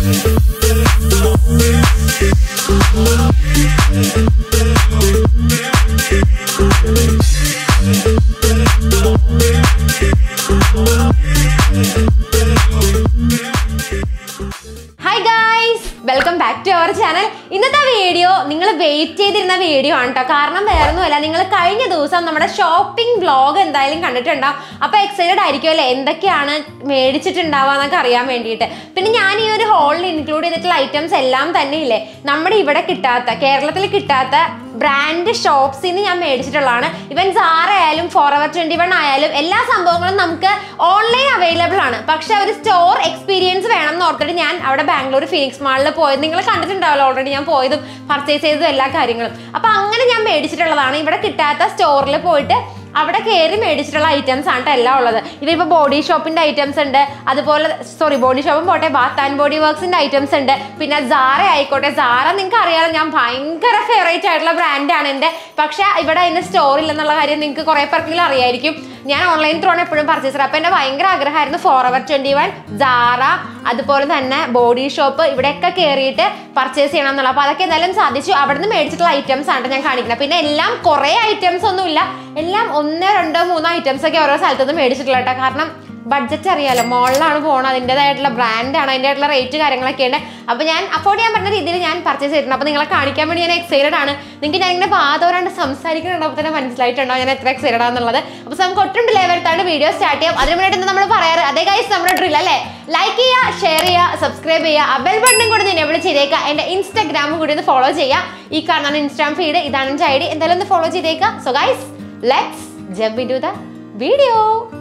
Hi guys, welcome back to our channel. ഇന്നത്തെ video നിങ്ങൾ wait ചെയ്തിരുന്ന വീഡിയോ ആണ് ട്ടോ. കാരണം വേറൊന്നുമല്ല, നിങ്ങൾ കഴിഞ്ഞ ദിവസം നമ്മുടെ ഷോപ്പിംഗ് വ്ലോഗ് എന്തായാലും കണ്ടിട്ടുണ്ടാവും. അപ്പോൾ എക്സൈറ്റഡ് ആയിരിക്കുമല്ലേ എന്തൊക്കെയാണ് മേടിച്ചിട്ടുണ്ടാവുക എന്നൊക്കെ അറിയാൻ വേണ്ടിയിട്ട്. പിന്നെ ഞാൻ ഈ ഒരു ഹോളിൽ ഇൻക്ലൂഡ് ചെയ്തിട്ടുള്ള ഐറ്റംസ് എല്ലാം തന്നെ ഇല്ലേ നമ്മുടെ ഇവിടെ കിട്ടാത്ത, കേരളത്തിൽ കിട്ടാത്ത ബ്രാൻഡ് ഷോപ്സിൽ നിന്ന് ഞാൻ മേടിച്ചിട്ടുള്ളതാണ്. ഇവൻ സാറ ആയാലും ഫോറെവർ 21 ആയാലും എല്ലാ സംഭവങ്ങളും നമുക്ക് ഓൺലൈൻ അവൈലബിൾ ആണ്. പക്ഷെ ഒരു സ്റ്റോർ എക്സ്പീരിയൻസ് വേണം എന്ന് ഓർത്തിട്ട് ഞാൻ അവിടെ ബാംഗ്ലൂർ ഫീനിക്സ് മാളിൽ പോയത് നിങ്ങൾ കണ്ടിട്ടുണ്ടാവല്ലോ ഓൾറെഡി. ഞാൻ പോയതും പർച്ചേസ് ചെയ്തതും എല്ലാ കാര്യങ്ങളും. അപ്പൊ അങ്ങനെ ഞാൻ മേടിച്ചിട്ടുള്ളതാണ്. ഇവിടെ കിട്ടാത്ത സ്റ്റോറിൽ പോയിട്ട് അവിടെ കയറി മേടിച്ചിട്ടുള്ള ഐറ്റംസ് ആണ് എല്ലാം ഉള്ളത്. ഇവരിപ്പോൾ ബോഡി ഷോപ്പിന്റെ ഐറ്റംസ് ഉണ്ട്, അതുപോലെ ബോഡി ഷോപ്പും പോട്ടെ, ബാത്ത് ആൻഡ് ബോഡി വർക്സിന്റെ ഐറ്റംസ് ഉണ്ട്. പിന്നെ സാറ ആയിക്കോട്ടെ, സാറ നിങ്ങൾക്ക് അറിയാലോ ഞാൻ ഭയങ്കര ഫേവറേറ്റ് ആയിട്ടുള്ള ബ്രാൻഡാണ് എൻ്റെ. പക്ഷെ ഇവിടെ അതിന്റെ സ്റ്റോർ ഇല്ലെന്നുള്ള കാര്യം നിങ്ങൾക്ക് കുറെ പേർക്കെങ്കിലും അറിയായിരിക്കും. ഞാൻ ഓൺലൈൻ ത്രൂ ആണ് എപ്പോഴും പർച്ചേസ് ചെയ്യുക. അപ്പോൾ എൻ്റെ ഭയങ്കര ആഗ്രഹമായിരുന്നു ഫോറെവർ 21, സാറ, അതുപോലെ തന്നെ ബോഡി ഷോപ്പ് ഇവിടെയൊക്കെ കയറിയിട്ട് പർച്ചേസ് ചെയ്യണം എന്നുള്ളത്. അപ്പോൾ അതൊക്കെ എന്തായാലും സാധിച്ചു. അവിടെ നിന്ന് മേടിച്ചിട്ടുള്ള ഐറ്റംസ് ആണ് ഞാൻ കാണിക്കുന്നത്. പിന്നെ എല്ലാം കുറേ ഐറ്റംസ് ഒന്നുമില്ല, എല്ലാം 1, 2, 3 ഐറ്റംസ് ഒക്കെ ഓരോ സ്ഥലത്തുനിന്ന് മേടിച്ചിട്ടുള്ള കേട്ടോ. കാരണം ബഡ്ജറ്റ് അറിയാലോ, മോളിലാണ് പോകണം, അതിൻ്റെതായിട്ടുള്ള ബ്രാൻഡാണ്, അതിൻ്റെതായിട്ടുള്ള റേറ്റ് കാര്യങ്ങളൊക്കെ ഉണ്ട്. അപ്പോൾ ഞാൻ അഫോർഡ് ചെയ്യാൻ പറ്റുന്ന രീതിയിൽ ഞാൻ പർച്ചേസ് ചെയ്തിട്ടുണ്ട്. അപ്പോൾ നിങ്ങളെ കാണിക്കാൻ വേണ്ടി ഞാൻ എക്സൈറ്റഡ് ആണ്. നിങ്ങൾക്ക് ഞാൻ ഇങ്ങനെ വാദോരാണ്ട് സംസാരിക്കുന്നുണ്ടപ്പോൾ തന്നെ മനസ്സിലായിട്ടുണ്ടോ ഞാൻ എത്ര എക്സൈറ്റഡ് ആണെന്നുള്ളത്. അപ്പോൾ നമുക്ക് ഒട്ടും ഡിലേ വരുത്താണ്ട് വീഡിയോ സ്റ്റാർട്ട് ചെയ്യാം. അതിന് വേണ്ടിയിട്ട് നമ്മൾ പറയാറ് അതേ ഗൈസ് നമ്മുടെ ഡ്രിൽ അല്ലേ, ലൈക്ക് ചെയ്യുക, ഷെയർ ചെയ്യുക, സബ്സ്ക്രൈബ് ചെയ്യുക, ആ ബെൽ ബട്ടണും കൂടി ഒന്ന് എനേബിൾ ചെയ്തേക്കുക. എൻ്റെ ഇൻസ്റ്റാഗ്രാമും കൂടി ഒന്ന് ഫോളോ ചെയ്യുക. ഈ കാണുന്ന ഇൻസ്റ്റാഗ്രാം ഫീഡ്, ഇതാണ് എൻ്റെ ഐഡി, എന്തായാലും ഒന്ന് ഫോളോ ചെയ്തേക്കുക. So guys let's jump into the video.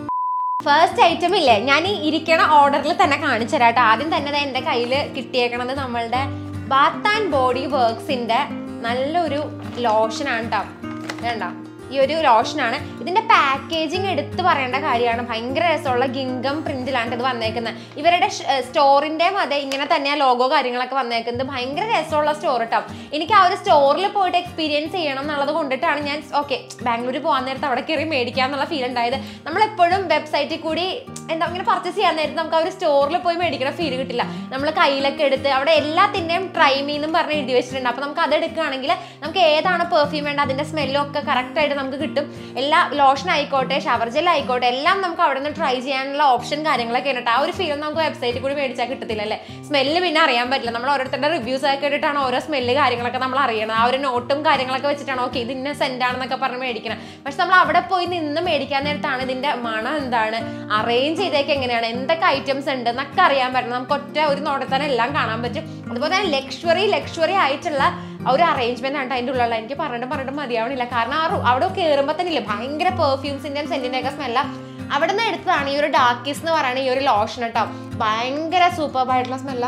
First item ഇല്ലേ ഞാൻ ഈ ഇരിക്കണ ഓർഡറിൽ തന്നെ കാണിച്ചു തരാം കേട്ടോ. ആദ്യം തന്നെ എൻ്റെ കയ്യിൽ കിട്ടിയേക്കണത് നമ്മളുടെ ബാത്ത് ആൻഡ് ബോഡി വർക്സിൻ്റെ നല്ലൊരു ലോഷനാണ് കേട്ടോ. വേണ്ട, ഈ ഒരു ലോഷനാണ്. ഇതിന്റെ പാക്കേജിങ് എടുത്ത് പറയേണ്ട കാര്യമാണ്. ഭയങ്കര രസമുള്ള ഗിങ്കം പ്രിന്റിലാണ് ഇത് വന്നേക്കുന്നത്. ഇവരുടെ സ്റ്റോറിന്റെ അതെ ഇങ്ങനെ തന്നെ ലോഗോ കാര്യങ്ങളൊക്കെ വന്നേക്കുന്നത്. ഭയങ്കര രസമുള്ള സ്റ്റോർ കേട്ടോ. എനിക്ക് ആ ഒരു സ്റ്റോറിൽ പോയിട്ട് എക്സ്പീരിയൻസ് ചെയ്യണം എന്നുള്ളത് കൊണ്ടിട്ടാണ് ഞാൻ ഓക്കെ ബാംഗ്ലൂർ പോകാൻ നേരത്ത് അവിടെ കയറി മേടിക്കാന്നുള്ള ഫീൽ ഉണ്ടായത്. നമ്മളെപ്പോഴും വെബ്സൈറ്റിൽ കൂടി എന്താ ഇങ്ങനെ പർച്ചേസ് ചെയ്യാൻ നേരത്ത് നമുക്ക് ആ ഒരു സ്റ്റോറിൽ പോയി മേടിക്കുന്ന ഫീൽ കിട്ടില്ല. നമ്മൾ കയ്യിലൊക്കെ എടുത്ത് അവിടെ എല്ലാത്തിൻ്റെയും ട്രൈ മീന്നും പറഞ്ഞ് എഴുതി വെച്ചിട്ടുണ്ട്. അപ്പോൾ നമുക്ക് അത് എടുക്കുകയാണെങ്കിൽ നമുക്ക് ഏതാണ് പെർഫ്യൂം വേണ്ട അതിൻ്റെ സ്മെല്ലും ഒക്കെ കറക്റ്റായിട്ട് നമുക്ക് കിട്ടും. എല്ലാ ലോഷൻ ആയിക്കോട്ടെ, ഷവർ ജെൽ ആയിക്കോട്ടെ, എല്ലാം നമുക്ക് അവിടെ നിന്ന് ട്രൈ ചെയ്യാനുള്ള ഓപ്ഷൻ കാര്യങ്ങളൊക്കെ ഉണ്ട്. ആ ഒരു ഫീൽ നമുക്ക് വെബ്സൈറ്റിൽ കൂടി മേടിച്ചാൽ കിട്ടത്തില്ല അല്ലേ. സ്മെല്ല് പിന്നെ അറിയാൻ പറ്റില്ല. നമ്മൾ ഓരോരുത്തരുടെ റിവ്യൂസ് ഒക്കെ ഇട്ടിട്ടാണ് ഓരോ സ്മെല്ല് കാര്യങ്ങളൊക്കെ നമ്മൾ അറിയണം. ആ ഒരു നോട്ടും കാര്യങ്ങളൊക്കെ വെച്ചിട്ടാണ് ഓക്കെ ഇത് ഇന്ന സെന്റ് ആണെന്നൊക്കെ പറഞ്ഞ് മേടിക്കണം. പക്ഷെ നമ്മൾ അവിടെ പോയി നിന്ന് മേടിക്കാൻ നേരത്താണ് ഇതിന്റെ മണം എന്താണ്, അറേഞ്ച് ചെയ്തേക്ക് എങ്ങനെയാണ്, എന്തൊക്കെ ഐറ്റംസ് ഉണ്ട് എന്നൊക്കെ അറിയാൻ പറ്റണം. നമുക്ക് ഒറ്റ ഒരു നോട്ടത്തന്നെ എല്ലാം കാണാൻ പറ്റും. അതുപോലെ തന്നെ ലക്ഷറി ആയിട്ടുള്ള ഒരു അറേഞ്ച്മെന്റ് ആണ് അതിൻ്റെ ഉള്ളിലുള്ള. എനിക്ക് പറഞ്ഞിട്ട് മതിയാവണില്ല. കാരണം അവിടെ കയറുമ്പോൾ തന്നെ ഇല്ലേ ഭയങ്കര പെർഫ്യൂംസിന്റെയും സെന്റിന്റെ ഒക്കെ സ്മെല്ല. അവിടെ നിന്ന് എടുത്തതാണ് ഈ ഒരു ഡാർക്കിസ് എന്ന് പറയുന്ന ഈ ഒരു ലോഷൻ കേട്ടോ. ഭയങ്കര സൂപ്പർബായിട്ടുള്ള സ്മെല്ല.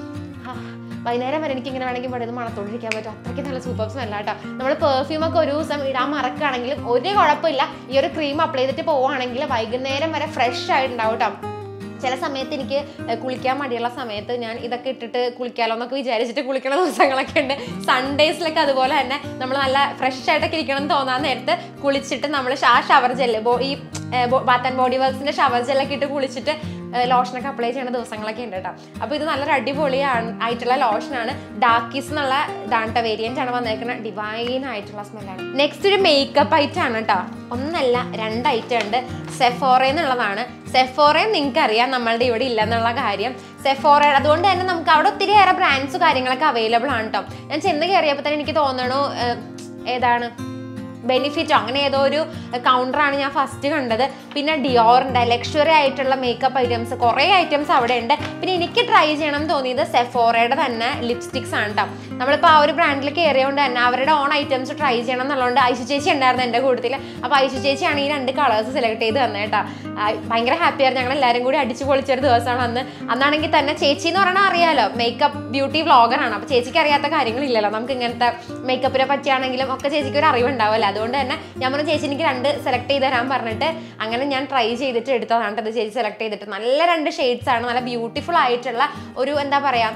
വൈകുന്നേരം വരെ എനിക്ക് ഇങ്ങനെ വേണമെങ്കിൽ ഇവിടെ മണത്തോണ്ടിരിക്കാൻ പറ്റും. അത്രയ്ക്ക് നല്ല സൂപ്പർ സ്മെല്ല കേട്ടോ. നമ്മൾ പെർഫ്യൂം ഒക്കെ ഒരു ദിവസം ഇടാൻ മറക്കുകയാണെങ്കിലും ഒരു കുഴപ്പമില്ല. ഈ ഒരു ക്രീം അപ്ലൈ ചെയ്തിട്ട് പോവുകയാണെങ്കിൽ വൈകുന്നേരം വരെ ഫ്രഷ് ആയിട്ടുണ്ടാവും കേട്ടോ. ചില സമയത്ത് എനിക്ക് കുളിക്കാൻ മടിയുള്ള സമയത്ത് ഞാൻ ഇതൊക്കെ ഇട്ടിട്ട് കുളിക്കാലോ എന്നൊക്കെ വിചാരിച്ചിട്ട് കുളിക്കുന്ന ദിവസങ്ങളൊക്കെ ഉണ്ട്. സൺഡേസിലൊക്കെ അതുപോലെ തന്നെ നമ്മൾ നല്ല ഫ്രഷ് ആയിട്ടൊക്കെ ഇരിക്കണം എന്ന് തോന്നാൻ നേരത്ത് കുളിച്ചിട്ട് നമ്മൾ ആ ഷവർ ജെല്ല് ഈ ബാത്ത് ആൻഡ് ബോഡി വർക്സിന്റെ ഷവർ ജെല്ലൊക്കെ ഇട്ട് കുളിച്ചിട്ട് ലോഷനൊക്കെ അപ്ലൈ ചെയ്യുന്ന ദിവസങ്ങളൊക്കെ ഉണ്ട് കേട്ടോ. അപ്പോൾ ഇത് നല്ലൊരു അടിപൊളിയാണ് ആയിട്ടുള്ള ലോഷനാണ്. ഡാർക്കിസ് എന്നുള്ള ഇതാണ് വേരിയന്റ് ആണ് വന്നേക്കുന്നത്. ഡിവൈൻ ആയിട്ടുള്ള സ്മെല്ലാണ്. നെക്സ്റ്റ് ഒരു മേക്കപ്പ് ഐറ്റം ആണ് കേട്ടോ. ഒന്നല്ല 2 ഐറ്റം ഉണ്ട്. സെഫോറ എന്നുള്ളതാണ്. സെഫോറ നിങ്ങൾക്ക് അറിയാം നമ്മളുടെ ഇവിടെ ഇല്ല എന്നുള്ള കാര്യം. സെഫോറ അതുകൊണ്ട് തന്നെ നമുക്ക് അവിടെ ഒത്തിരിയേറെ ബ്രാൻഡ്സ് കാര്യങ്ങളൊക്കെ അവൈലബിൾ ആണ് കേട്ടോ. ഞാൻ ചെന്ന് കയറിയപ്പോൾ തന്നെ എനിക്ക് തോന്നണു ഏതാണ് ബെനിഫിറ്റോ അങ്ങനെ ഏതോ ഒരു കൗണ്ടറാണ് ഞാൻ ഫസ്റ്റ് കണ്ടത്. പിന്നെ ഡിയോറിൻ്റെ ലക്ഷറി ആയിട്ടുള്ള മേക്കപ്പ് ഐറ്റംസ് കുറേ ഐറ്റംസ് അവിടെ ഉണ്ട്. പിന്നെ എനിക്ക് ട്രൈ ചെയ്യണം എന്ന് തോന്നിയത് സെഫോറയുടെ തന്നെ ലിപ്സ്റ്റിക്സ് ആണ് കേട്ടോ. നമ്മളിപ്പോൾ ആ ഒരു ബ്രാൻഡിൽ കയറിയതുകൊണ്ട് തന്നെ അവരുടെ ഓൺ ഐറ്റംസ് ട്രൈ ചെയ്യണം എന്നുള്ളതുകൊണ്ട് ഐശു ചേച്ചി ഉണ്ടായിരുന്നു എൻ്റെ കൂട്ടത്തിൽ. അപ്പോൾ ഐശു ചേച്ചിയാണ് ഈ 2 കളേഴ്സ് സെലക്ട് ചെയ്ത് തന്നെ കേട്ടോ. ഭയങ്കര ഹാപ്പിയായിരുന്നു. ഞങ്ങൾ എല്ലാവരും കൂടി അടിച്ചു പൊളിച്ചൊരു ദിവസമാണ് അന്ന്. അന്നാണെങ്കിൽ തന്നെ ചേച്ചി എന്ന് പറഞ്ഞാൽ അറിയാലോ മേക്കപ്പ് ബ്യൂട്ടി വ്ളോഗറാണ്. അപ്പോൾ ചേച്ചിക്ക് അറിയാത്ത കാര്യങ്ങളില്ലല്ലോ. നമുക്ക് ഇങ്ങനത്തെ മേക്കപ്പിനെ പറ്റിയാണെങ്കിലും ഒക്കെ ചേച്ചിക്ക് ഒരു അറിവുണ്ടാവില്ല. അതുകൊണ്ട് തന്നെ ഞാൻ പറഞ്ഞു ചേച്ചി എനിക്ക് 2 സെലക്ട് ചെയ്ത് തരാൻ പറഞ്ഞിട്ട് അങ്ങനെ ഞാൻ ട്രൈ ചെയ്തിട്ട് എടുത്തതാണ്. അത് ചേച്ചി സെലക്ട് ചെയ്തിട്ട് നല്ല 2 ഷെയ്ഡ്സ് ആണ്. നല്ല ബ്യൂട്ടിഫുൾ ആയിട്ടുള്ള ഒരു എന്താ പറയുക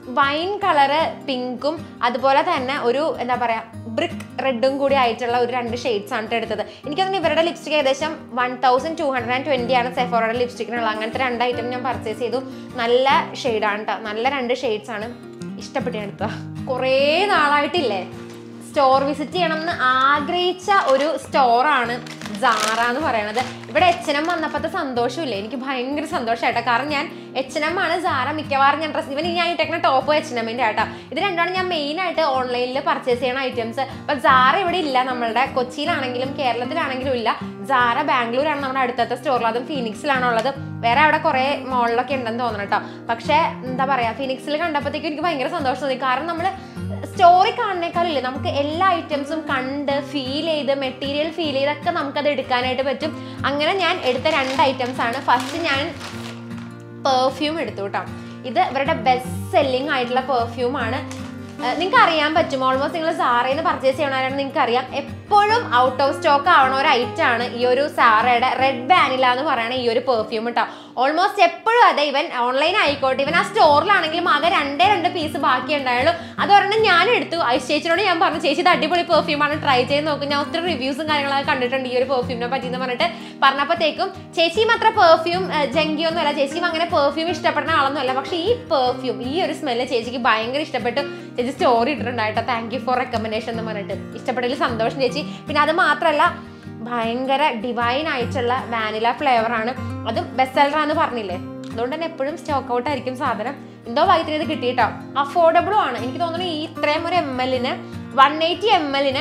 വൈൻ കളറ് പിങ്കും അതുപോലെ തന്നെ ഒരു എന്താ പറയുക ബ്രിക്ക് റെഡും കൂടി ആയിട്ടുള്ള ഒരു 2 ഷെയ്ഡ്സ് ആണ് എടുത്തത്. എനിക്കതൊന്നും ഇവരുടെ ലിപ്സ്റ്റിക് ഏകദേശം 1220 ആണ് സെഫോറയുടെ ലിപ്സ്റ്റിക്കിനുള്ളത്. അങ്ങനത്തെ 2 ഐറ്റം ഞാൻ പർച്ചേസ് ചെയ്തു. നല്ല ഷെയ്ഡാണ് കേട്ടോ, നല്ല 2 ഷെയ്ഡ്സ് ആണ്. ഇഷ്ടപ്പെട്ട് എടുത്തത്. കുറേ നാളായിട്ടില്ലേ സ്റ്റോർ വിസിറ്റ് ചെയ്യണം എന്ന് ആഗ്രഹിച്ച ഒരു സ്റ്റോറാണ് സാറ എന്ന് പറയണത്. ഇവിടെ H&M വന്നപ്പോഴത്തെ സന്തോഷമില്ലേ, എനിക്ക് ഭയങ്കര സന്തോഷമായിട്ടോ. കാരണം ഞാൻ H&M ആണ് സാറ മിക്കവാറും ഞാൻ ഡ്രസ്സ്, ഇവൻ ഞാൻ ഇട്ടേക്കുന്ന ടോപ്പ് H&Mന്റെ ആട്ടോ. ഇത് രണ്ടാണ് ഞാൻ മെയിനായിട്ട് ഓൺലൈനിൽ പർച്ചേസ് ചെയ്യുന്ന ഐറ്റംസ്. അപ്പം സാറ ഇവിടെ ഇല്ല, നമ്മളുടെ കൊച്ചിയിലാണെങ്കിലും കേരളത്തിലാണെങ്കിലും ഇല്ല. സാറ ബാംഗ്ലൂരാണ് നമ്മുടെ അടുത്തത്തെ സ്റ്റോറിൽ, അതും ഫീനിക്സിലാണുള്ളത്. വേറെ അവിടെ കുറേ മോളിലൊക്കെ ഉണ്ടെന്ന് തോന്നണം കേട്ടോ. പക്ഷേ എന്താ പറയുക, ഫീനിക്സിൽ കണ്ടപ്പോഴത്തേക്കും എനിക്ക് ഭയങ്കര സന്തോഷം തോന്നി. കാരണം നമ്മൾ സ്റ്റോറി കാണുന്നേക്കാളില്ലേ നമുക്ക് എല്ലാ ഐറ്റംസും കണ്ട് ഫീൽ ചെയ്ത് മെറ്റീരിയൽ ഫീൽ ചെയ്തൊക്കെ നമുക്കത് എടുക്കാനായിട്ട് പറ്റും. അങ്ങനെ ഞാൻ എടുത്ത 2 ഐറ്റംസ് ആണ്. ഫസ്റ്റ് ഞാൻ പെർഫ്യൂം എടുത്തു കേട്ടോ. ഇത് ഇവരുടെ ബെസ്റ്റ് സെല്ലിംഗ് ആയിട്ടുള്ള പെർഫ്യൂമാണ്. നിങ്ങൾക്ക് അറിയാൻ പറ്റും, ഓൾമോസ്റ്റ് നിങ്ങൾ സാറയിൽ നിന്ന് പർച്ചേസ് ചെയ്യണവരാണ്, നിങ്ങൾക്ക് അറിയാം എപ്പോഴും ഔട്ട് ഓഫ് സ്റ്റോക്ക് ആവണ ഒരു ഐറ്റം ആണ് ഈ ഒരു സാറയുടെ റെഡ് വാനില എന്ന് പറയുന്ന ഈ ഒരു പെർഫ്യൂം കേട്ടോ. ഓൾമോസ്റ്റ് എപ്പോഴും അതെ, ഇവൻ ഓൺലൈൻ ആയിക്കോട്ടെ, ഇവൻ ആ സ്റ്റോറിലാണെങ്കിലും ആകെ 2 പീസ് ബാക്കി ഉണ്ടായുള്ളൂ. അത് ഒരെണ്ണം ഞാൻ എടുത്തു. ചേച്ചിയോട് ഞാൻ പറഞ്ഞു, ചേച്ചി ഇത് അടിപൊളി പെർഫ്യൂമാണ്, ട്രൈ ചെയ്ത് നോക്കും. ഞാൻ ഒത്തിരി റിവ്യൂസും കാര്യങ്ങളൊക്കെ കണ്ടിട്ടുണ്ട് ഈ ഒരു പെർഫ്യൂമിനെ പറ്റി എന്ന് പറഞ്ഞിട്ട് പറഞ്ഞപ്പോഴത്തേക്കും ചേച്ചിയും അത്ര പെർഫ്യൂം ജങ്കിയൊന്നും അല്ല, ചേച്ചിയും അങ്ങനെ പെർഫ്യൂം ഇഷ്ടപ്പെടുന്ന ആളൊന്നും അല്ല. പക്ഷേ ഈ പെർഫ്യൂം, ഈ ഒരു സ്മെല്ല് ചേച്ചിക്ക് ഭയങ്കര ഇഷ്ടപ്പെട്ടു. ചേച്ചി സ്റ്റോറി ഇട്ടിട്ടുണ്ടായിട്ടോ, താങ്ക് യു ഫോർ റെക്കമെൻഡേഷൻ എന്ന് പറഞ്ഞിട്ട്. ഇഷ്ടപ്പെട്ടതിൽ സന്തോഷം ചേച്ചി. പിന്നെ അത് മാത്രമല്ല ഭയങ്കര ഡിവൈൻ ആയിട്ടുള്ള വാനില ഫ്ലേവറാണ്, അതും ബെസ്റ്റ് സെല്ലറാന്ന് പറഞ്ഞില്ലേ, അതുകൊണ്ട് തന്നെ എപ്പോഴും സ്റ്റോക്ക് ഔട്ട് ആയിരിക്കും സാധനം. എന്തോ ഭാഗ്യത്തിന് ഇത് കിട്ടിയിട്ടോ. അഫോർഡബിളും ആണ്. എനിക്ക് തോന്നുന്നു ഈ ഇത്രയും ഒരു ml 180 ml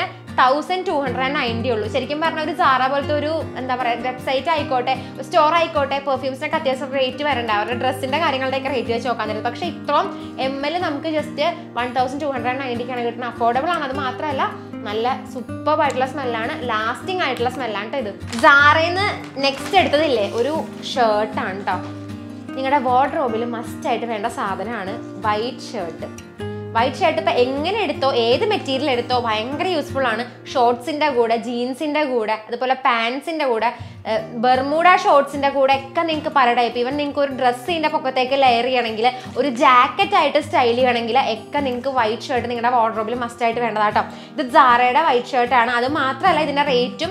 1290 ഉള്ളൂ. ശരിക്കും പറഞ്ഞാൽ ഒരു സാറ പോലത്തെ ഒരു എന്താ പറയുക വെബ്സൈറ്റ് ആയിക്കോട്ടെ സ്റ്റോർ ആയിക്കോട്ടെ പെർഫ്യൂംസിനൊക്കെ അത്യാവശ്യം റേറ്റ് വരണ്ട, അവരുടെ ഡ്രസ്സിൻ്റെ കാര്യങ്ങളുടെയൊക്കെ റേറ്റ് വെച്ച് നോക്കാൻ തരും. പക്ഷേ ഇത്രയും ml നമുക്ക് ജസ്റ്റ് 1290 കിട്ടുന്നത്. അഫോർഡബിൾ ആണ്. അത് മാത്രമല്ല നല്ല സൂപ്പർ ആയിട്ടുള്ള സ്മെല്ലാണ്, ലാസ്റ്റിംഗ് ആയിട്ടുള്ള സ്മെല്ലാണ് കേട്ടോ ഇത്. സാറേന്ന് നെക്സ്റ്റ് എടുത്തതില്ലേ ഒരു ഷർട്ടാണ് കേട്ടോ. നിങ്ങളുടെ വാർഡ്രോബിൽ മസ്റ്റായിട്ട് വേണ്ട സാധനമാണ് വൈറ്റ് ഷർട്ട്. വൈറ്റ് ഷർട്ട് ഇപ്പോൾ എങ്ങനെ എടുത്തോ ഏത് മെറ്റീരിയൽ എടുത്തോ ഭയങ്കര യൂസ്ഫുൾ ആണ്. ഷോർട്സിൻ്റെ കൂടെ, ജീൻസിൻ്റെ കൂടെ, അതുപോലെ പാൻസിൻ്റെ കൂടെ, ബർമൂഡ ഷോർട്സിൻ്റെ കൂടെ ഒക്കെ നിങ്ങൾക്ക് പല ടൈപ്പ്. ഈവൻ നിങ്ങൾക്ക് ഒരു ഡ്രസ്സിൻ്റെ പൊക്കത്തേക്ക് ലെയർ ചെയ്യണമെങ്കിൽ, ഒരു ജാക്കറ്റ് ആയിട്ട് സ്റ്റൈൽ ചെയ്യണമെങ്കിൽ ഒക്കെ നിങ്ങൾക്ക് വൈറ്റ് ഷർട്ട് നിങ്ങളുടെ വാർഡ്രോബിൽ മസ്റ്റായിട്ട് വേണ്ടതാട്ടോ. ഇത് സാറയുടെ വൈറ്റ് ഷർട്ടാണ്. അത് മാത്രമല്ല ഇതിൻ്റെ റേറ്റും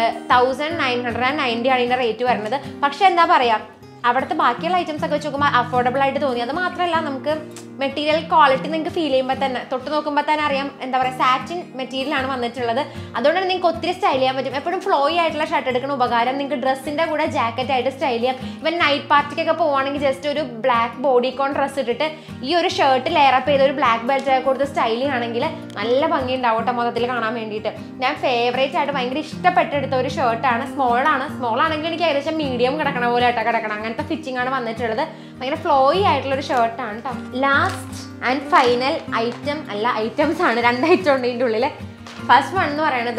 1990 ആണ് ഇതിൻ്റെ റേറ്റ് വരുന്നത്. പക്ഷെ എന്താ പറയുക, അവിടുത്തെ ബാക്കിയുള്ള ഐറ്റംസ് ഒക്കെ വെച്ച് നോക്കുമ്പോൾ അഫോർഡബിൾ ആയിട്ട് തോന്നി. അത് മാത്രമല്ല നമുക്ക് മെറ്റീരിയൽ ക്വാളിറ്റി നിങ്ങൾക്ക് ഫീൽ ചെയ്യുമ്പോൾ തന്നെ, തൊട്ട് നോക്കുമ്പോൾ തന്നെ അറിയാം എന്താ പറയുക, സാറ്റിൻ മെറ്റീരിയലാണ് വന്നിട്ടുള്ളത്. അതുകൊണ്ട് തന്നെ നിങ്ങൾക്ക് ഒത്തിരി സ്റ്റൈൽ ചെയ്യാൻ പറ്റും. എപ്പോഴും ഫ്ലോയി ആയിട്ടുള്ള ഷർട്ട് എടുക്കുന്ന ഉപകാരം നിങ്ങൾക്ക് ഡ്രസ്സിൻ്റെ കൂടെ ജാക്കറ്റ് ആയിട്ട് സ്റ്റൈൽ ചെയ്യാം. ഇവൻ നൈറ്റ് പാർട്ടിക്കൊക്കെ പോകുവാണെങ്കിൽ ജസ്റ്റ് ഒരു ബ്ലാക്ക് ബോഡിക്കോൺ ഡ്രസ്സ് ഇട്ടിട്ട് ഈ ഒരു ഷർട്ട് ലെയറപ്പ് ചെയ്ത് ഒരു ബ്ലാക്ക് ബെൽറ്റ് ഒക്കെ കൊടുത്ത് സ്റ്റൈൽ ചെയ്യുകയാണെങ്കിൽ നല്ല ഭംഗി ഉണ്ടാവും കേട്ടോ മൊത്തത്തിൽ കാണാൻ വേണ്ടിയിട്ട്. ഞാൻ ഫേവറേറ്റ് ആയിട്ട് ഭയങ്കര ഇഷ്ടപ്പെട്ടെടുത്ത ഒരു ഷർട്ടാണ്. സ്മോൾ ആണെങ്കിൽ എനിക്ക് ഏകദേശം മീഡിയം കിടക്കണ പോലെ ആയിട്ടാണ് കിടക്കണം. അങ്ങനത്തെ ഫിറ്റിംഗ് ആണ് വന്നിട്ടുള്ളത്. ഭയങ്കര ഫ്ലോയി ആയിട്ടുള്ള ഒരു ഷർട്ടാണ് കേട്ടോ. ലാസ്റ്റ് ആൻഡ് ഫൈനൽ ഐറ്റം അല്ല, ഐറ്റംസ് ആണ്, 2 ഐറ്റം ഉണ്ട് ഇതിൻ്റെ ഉള്ളിൽ. ഫസ്റ്റ് വൺ എന്ന് പറയണത്,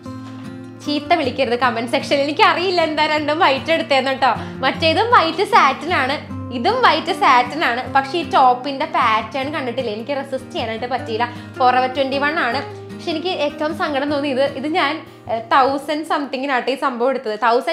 ചീത്ത വിളിക്കരുത് കമന്റ് സെക്ഷനിൽ, എനിക്ക് അറിയില്ല എന്താ രണ്ടും വൈറ്റ് എടുത്തേന്ന് കേട്ടോ. മറ്റേതും വൈറ്റ് സാറ്റിൻ ആണ്, ഇതും വൈറ്റ് സാറ്റിൻ ആണ്. പക്ഷേ ഈ ടോപ്പിന്റെ പാറ്റേൺ കണ്ടിട്ടില്ല, എനിക്ക് റെസിസ്റ്റ് ചെയ്യാനായിട്ട് പറ്റിയില്ല. Forever 21 ആണ്. പക്ഷെ എനിക്ക് ഏറ്റവും സങ്കടം തോന്നിയത്, ഇത് ഞാൻ 1000 സംതിങ്ങിനായിട്ട് ഈ സംഭവം എടുത്തത്.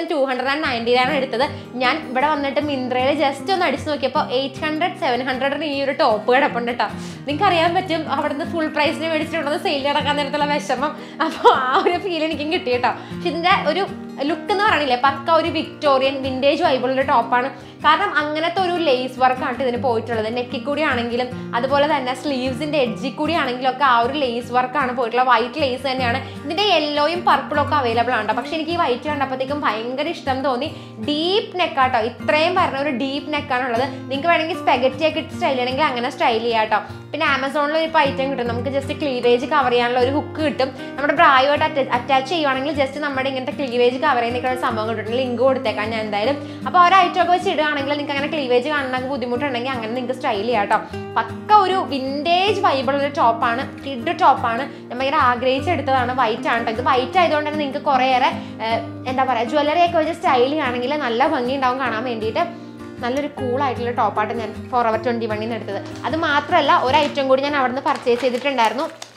1290 എടുത്തത്. ഞാൻ ഇവിടെ വന്നിട്ട് മിന്ത്രയിൽ ജസ്റ്റ് ഒന്ന് അടിച്ചു നോക്കിയപ്പോൾ 800-700 ഈ ഒരു ടോപ്പ് കിടപ്പുണ്ട് കേട്ടോ. നിങ്ങൾക്ക് അറിയാൻ പറ്റും അവിടുന്ന് ഫുൾ പ്രൈസിന് മേടിച്ചിട്ടുണ്ടെന്ന് സെയിൽ നടക്കാൻ നേരത്തുള്ള വിഷമം. അപ്പോൾ ആ ഒരു ഫീൽ എനിക്കും കിട്ടി കേട്ടോ. പക്ഷെ ഇതിൻ്റെ ഒരു ലുക്ക് എന്ന് പറയണില്ലേ, പക്ക ഒരു വിക്ടോറിയൻ വിൻറ്റേജ് വൈബിളുള്ള ടോപ്പാണ്. കാരണം അങ്ങനത്തെ ഒരു ലേസ് വർക്കാണ് ഇതിന് പോയിട്ടുള്ളത്. നെക്കിൽ കൂടി ആണെങ്കിലും അതുപോലെ തന്നെ സ്ലീവ്സിൻ്റെ എഡ്ജിൽ കൂടി ആണെങ്കിലും ഒക്കെ ആ ഒരു ലേസ് വർക്കാണ് പോയിട്ടുള്ളത്. വൈറ്റ് ലേസ് തന്നെയാണ്. ഇതിൻ്റെ യെല്ലോയും പർപ്പിളും ഒക്കെ അവൈലബിൾ ആണ്. പക്ഷെ എനിക്ക് ഈ വൈറ്റ് കണ്ടപ്പോഴത്തേക്കും ഭയങ്കര ഇഷ്ടം തോന്നി. ഡീപ്പ് നെക്കാട്ടോ, ഇത്രയും പറഞ്ഞ ഒരു ഡീപ്പ് നെക്കാണുള്ളത്. നിങ്ങൾക്ക് വേണമെങ്കിൽ സ്പെഗറ്റി ഒക്കെ ഇട്ട് സ്റ്റൈൽ ചെയ്യണമെങ്കിൽ അങ്ങനെ സ്റ്റൈൽ ചെയ്യാം കേട്ടോ. പിന്നെ ആമസോണിൽ ഇപ്പോൾ ഐറ്റം കിട്ടും, നമുക്ക് ജസ്റ്റ് ക്ലീവേജ് കവർ ചെയ്യാനുള്ള ഒരു ഹുക്ക് കിട്ടും. നമ്മുടെ ബ്രായുമായിട്ട് അറ്റാച്ച് ചെയ്യുവാണെങ്കിൽ ജസ്റ്റ് നമ്മുടെ ഇങ്ങനത്തെ ക്ലീവേജ് കവർ ചെയ്യുന്ന ഒരു സംഭവം കിട്ടും. ലിങ്ക് കൊടുത്തേക്കാം ഞാൻ എന്തായാലും. അപ്പോൾ ഒരു ഐറ്റം ഒക്കെ വെച്ച് ഇടുകയാണെങ്കിൽ നിങ്ങൾക്ക് അങ്ങനെ ക്ലീവേജ് കാണണമെങ്കിൽ ബുദ്ധിമുട്ടുണ്ടെങ്കിൽ അങ്ങനെ നിങ്ങൾക്ക് സ്റ്റൈൽ ചെയ്യാം കേട്ടോ. പക്ക ഒരു വിൻറ്റേജ് വൈബിളുള്ള ടോപ്പാണ്, കിഡ് ടോപ്പാണ്. ഞാൻ ഭയങ്കര ആഗ്രഹിച്ചെടുത്തതാണ്. വൈറ്റ് ആണ്. ഇത് വൈറ്റ് ആയതുകൊണ്ട് തന്നെ നിങ്ങൾക്ക് കുറേയേറെ എന്താ പറയുക ജ്വല്ലറി ഒക്കെ വെച്ച് സ്റ്റൈൽ ചെയ്യുകയാണെങ്കിൽ നല്ല ഭംഗി ഉണ്ടാവും കാണാൻ വേണ്ടിയിട്ട്. നല്ലൊരു കൂളായിട്ടുള്ള ടോപ്പായിട്ട് ഞാൻ Forever 21 എടുത്തത്. അത് മാത്രമല്ല ഒരു ഐറ്റം കൂടി ഞാൻ അവിടെ നിന്ന് പർച്ചേസ് ചെയ്തിട്ടുണ്ടായിരുന്നു.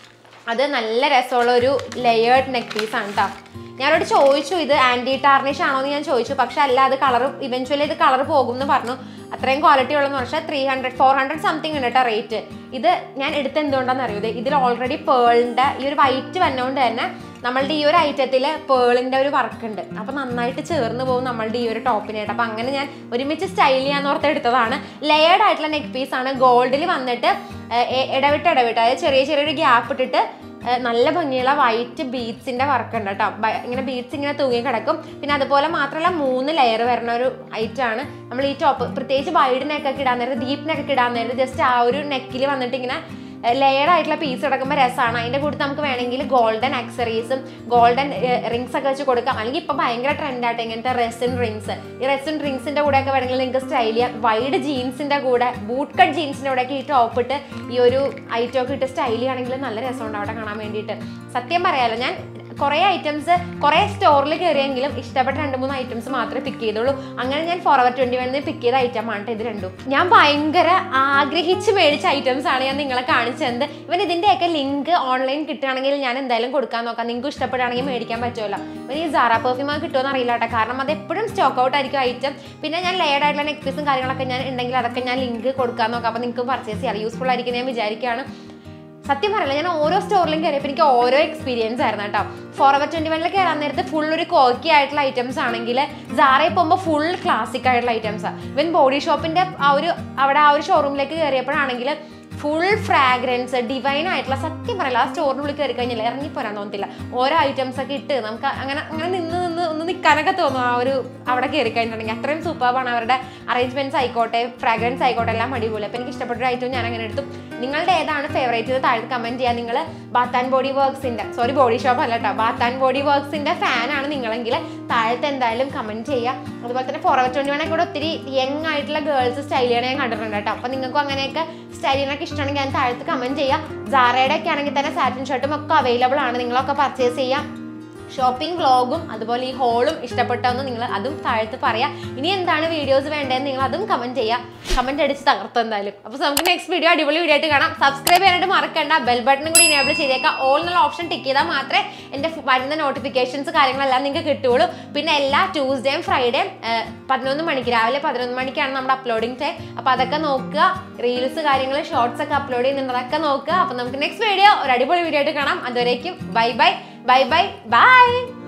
അത് നല്ല രസമുള്ള ഒരു ലെയേർഡ് നെക്ക് പീസ് ആണ് കേട്ടോ. ഞാനോട് ചോദിച്ചു ഇത് ആൻറ്റി ടാർണിഷ് ആണോ എന്ന് ഞാൻ ചോദിച്ചു. പക്ഷെ അല്ല, അത് കളർ ഇവൻച്വലി ഇത് കളർ പോകും എന്ന് പറഞ്ഞു. അത്രയും ക്വാളിറ്റി ഉള്ളതെന്ന് പറഞ്ഞാൽ 300-400 സംതിങ് ഉണ്ട് കേട്ടോ റേറ്റ്. ഇത് ഞാൻ എടുത്ത് എന്തുകൊണ്ടാണെന്ന് അറിയുന്നത്, ഇതിൽ ഓൾറെഡി പേളിൻ്റെ ഈ ഒരു വൈറ്റ് വന്നുകൊണ്ട് തന്നെ നമ്മളുടെ ഈ ഒരു ഐറ്റത്തിൽ പേളിൻ്റെ ഒരു വർക്ക് ഉണ്ട്. അപ്പം നന്നായിട്ട് ചേർന്ന് പോകും നമ്മളുടെ ഈ ഒരു ടോപ്പിനായിട്ട്. അപ്പം അങ്ങനെ ഞാൻ ഒരുമിച്ച് സ്റ്റൈൽ ചെയ്യാന്ന് ഓർത്ത് എടുത്തതാണ്. ലെയേർഡ് ആയിട്ടുള്ള നെക്ക് പീസാണ്. ഗോൾഡിൽ വന്നിട്ട് ഇടവിട്ട് അതായത് ചെറിയൊരു ഗ്യാപ്പ് ഇട്ടിട്ട് നല്ല ഭംഗിയുള്ള വൈറ്റ് ബീഡ്സിൻ്റെ വർക്ക് ഉണ്ട് കേട്ടോ. ഇങ്ങനെ ബീഡ്സ് ഇങ്ങനെ തൂങ്ങി കിടക്കും. പിന്നെ അതുപോലെ മാത്രമല്ല 3 ലെയർ വരുന്ന ഒരു ഐറ്റമാണ്. നമ്മൾ ഈ ടോപ്പ് പ്രത്യേകിച്ച് വൈഡ് നെക്കൊക്കെ ഇടാൻ നേരം, ഡീപ്പ് നെക്കൊക്കെ ഇടാൻ നേരം ജസ്റ്റ് ആ ഒരു നെക്കിൽ വന്നിട്ട് ഇങ്ങനെ ലെയർ ആയിട്ടുള്ള പീസ് കിടക്കുമ്പോൾ രസമാണ്. അതിൻ്റെ കൂടെ നമുക്ക് വേണമെങ്കിൽ ഗോൾഡൻ ആക്സറീസും ഗോൾഡൻ റിങ്സ് ഒക്കെ വെച്ച് കൊടുക്കാം. അല്ലെങ്കിൽ ഇപ്പം ഭയങ്കര ട്രെൻഡായിട്ട് ഇങ്ങനത്തെ റെസിൻ റിങ്സ്, ഈ റെസിൻ റിങ്സിൻ്റെ കൂടെയൊക്കെ വേണമെങ്കിൽ നിങ്ങൾക്ക് സ്റ്റൈൽ ചെയ്യാം. വൈഡ് ജീൻസിൻ്റെ കൂടെ, ബൂട്ട് കട്ട് ജീൻസിൻ്റെ കൂടെയൊക്കെ ഈ ടോപ്പ് ഇട്ട് ഈ ഒരു ഐറ്റം ഒക്കെ ഇട്ട് സ്റ്റൈൽ ചെയ്യുകയാണെങ്കിൽ നല്ല രസമുണ്ട് അവിടെ കാണാൻ വേണ്ടിയിട്ട്. സത്യം പറയാമല്ലോ, ഞാൻ കുറേ ഐറ്റംസ് കുറേ സ്റ്റോറിൽ കയറിയെങ്കിലും ഇഷ്ടപ്പെട്ട 2-3 ഐറ്റംസ് മാത്രമേ പിക്ക് ചെയ്തുള്ളൂ. അങ്ങനെ ഞാൻ ഫോർഎവർ 21 പിക്ക് ചെയ്ത ഐറ്റമാണ് ഇത് രണ്ടും. ഞാൻ ഭയങ്കര ആഗ്രഹിച്ച് മേടിച്ച ഐറ്റംസ് ആണ് ഞാൻ നിങ്ങളെ കാണിച്ചത്. ഇവൻ ഇതിൻ്റെയൊക്കെ ലിങ്ക് ഓൺലൈൻ കിട്ടുകയാണെങ്കിൽ ഞാൻ എന്തായാലും കൊടുക്കാൻ നോക്കാം. നിങ്ങൾക്ക് ഇഷ്ടപ്പെടുകയാണെങ്കിൽ മേടിക്കാൻ പറ്റുമല്ലോ. ഇവൻ ഈ സാറ പെർഫ്യൂം കിട്ടുമെന്ന് അറിയില്ല കേട്ടോ, കാരണം അത് എപ്പോഴും സ്റ്റോക്ക് ഔട്ട് ആയിരിക്കും ഐറ്റം. പിന്നെ ഞാൻ ലെയർഡ് ആയിട്ടുള്ള നെക്ക് പീസും കാര്യങ്ങളൊക്കെ ഞാൻ ഉണ്ടെങ്കിൽ അതൊക്കെ ഞാൻ ലിങ്ക് കൊടുക്കാൻ നോക്കാം. അപ്പോൾ നിങ്ങൾക്ക് പർച്ചേസ് ചെയ്യാം, യൂസ്ഫുൾ ആയിരിക്കും ഞാൻ വിചാരിക്കുകയാണ്. സത്യം പറയില്ല, ഞാൻ ഓരോ സ്റ്റോറിലും കയറിയപ്പോൾ എനിക്ക് ഓരോ എക്സ്പീരിയൻസ് ആയിരുന്നു കേട്ടോ. ഫോർഎവർ 21 കയറാൻ നേരത്ത് ഫുൾ ഒരു കോക്കി ആയിട്ടുള്ള ഐറ്റംസ് ആണെങ്കിൽ സാറയിൽ പോകുമ്പോൾ ഫുൾ ക്ലാസിക് ആയിട്ടുള്ള ഐറ്റംസാണ്. ഇവൻ ബോഡി ഷോപ്പിൻ്റെ അവിടെ ആ ഒരു ഷോറൂമിലേക്ക് കയറിയപ്പോഴാണെങ്കിൽ ഫുൾ ഫ്രാഗ്രൻസ് ഡിവൈൻ ആയിട്ടുള്ള, സത്യം പറയില്ല, ആ സ്റ്റോറിനുള്ളിൽ കയറി കഴിഞ്ഞാൽ ഇറങ്ങിപ്പോരാൻ തോന്നത്തില്ല. ഓരോ ഐറ്റംസ് ഒക്കെ ഇട്ട് നമുക്ക് അങ്ങനെ നിന്ന് നിൽക്കാനൊക്കെ തോന്നും ആ ഒരു അവിടെ കയറി കഴിഞ്ഞിട്ടുണ്ടെങ്കിൽ. അത്രയും സൂപ്പർബാണ് അവരുടെ അറേഞ്ച്മെന്റ്സ് ആയിക്കോട്ടെ, ഫ്രാഗ്രൻസ് ആയിക്കോട്ടെ, എല്ലാം അടിപൊളി. അപ്പോൾ എനിക്ക് ഇഷ്ടപ്പെട്ട ഒരു ഐറ്റം ഞാൻ അങ്ങനെ എടുത്തു. നിങ്ങളുടെ ഏതാണ് ഫേവറേറ്റ് ഇത് താഴെ കമൻറ്റ് ചെയ്യുക. നിങ്ങൾ ബാത്ത് ആൻഡ് ബോഡി വർക്ക്സിൻ്റെ, സോറി ബോഡി ഷോപ്പ് അല്ല കേട്ടോ, ബാത്ത് ആൻഡ് ബോഡി വർക്ക്സിൻ്റെ ഫാനാണ് നിങ്ങളെങ്കിൽ താഴത്തെ എന്തായാലും കമൻറ്റ് ചെയ്യുക. അതുപോലെ തന്നെ ഫോർഎവർ 21 കൂടെ ഒത്തിരി യങ് ആയിട്ടുള്ള ഗേൾസ് സ്റ്റൈൽ ചെയ്യണ ഞാൻ കണ്ടിട്ടുണ്ട് കേട്ടോ. അപ്പോൾ നിങ്ങൾക്കും അങ്ങനെയൊക്കെ സ്റ്റൈൽ ചെയ്യാനൊക്കെ ഇഷ്ടമാണെങ്കിൽ ഞാൻ താഴത്ത് കമൻറ്റ് ചെയ്യുക. സാറയുടെ ഒക്കെ ആണെങ്കിൽ തന്നെ സാറ്റിൻ ഷർട്ടും ഒക്കെ അവൈലബിൾ ആണ്, നിങ്ങളൊക്കെ പർച്ചേസ് ചെയ്യാം. ഷോപ്പിംഗ് വ്ളോഗും അതുപോലെ ഈ ഹോളും ഇഷ്ടപ്പെട്ടെന്ന് നിങ്ങൾ അതും താഴത്ത് പറയാം. ഇനി എന്താണ് വീഡിയോസ് വേണ്ടതെന്ന് നിങ്ങൾ അതും കമൻറ്റ് ചെയ്യുക. കമൻറ്റ് അടിച്ച് തകർത്ത് എന്തായാലും. അപ്പോൾ നമുക്ക് നെക്സ്റ്റ് വീഡിയോ അടിപൊളി വീഡിയോ ആയിട്ട് കാണാം. സബ്സ്ക്രൈബ് ചെയ്യാനായിട്ട് മറക്കണ്ട, ബെൽ ബട്ടണും കൂടി എനേബിൾ ചെയ്തേക്കാം. ഓൾ എന്നുള്ള ഓപ്ഷൻ ടിക്ക് ചെയ്താൽ മാത്രമേ എൻ്റെ വരുന്ന നോട്ടിഫിക്കേഷൻസ് കാര്യങ്ങളെല്ലാം നിങ്ങൾക്ക് കിട്ടുകയുള്ളൂ. പിന്നെ എല്ലാ ട്യൂസ്ഡേയും ഫ്രൈഡേയും 11 മണിക്ക്, രാവിലെ 11 മണിക്കാണ് നമ്മുടെ അപ്ലോഡിങ് ടൈം. അപ്പോൾ അതൊക്കെ നോക്കുക. റീൽസ് കാര്യങ്ങൾ ഷോർട്സ് ഒക്കെ അപ്ലോഡ് ചെയ്യുന്നുണ്ട്, അതൊക്കെ നോക്കുക. അപ്പോൾ നമുക്ക് നെക്സ്റ്റ് വീഡിയോ ഒരു അടിപൊളി വീഡിയോ ആയിട്ട് കാണാം. അതുവരേക്കും bye bye. Bye bye. Bye.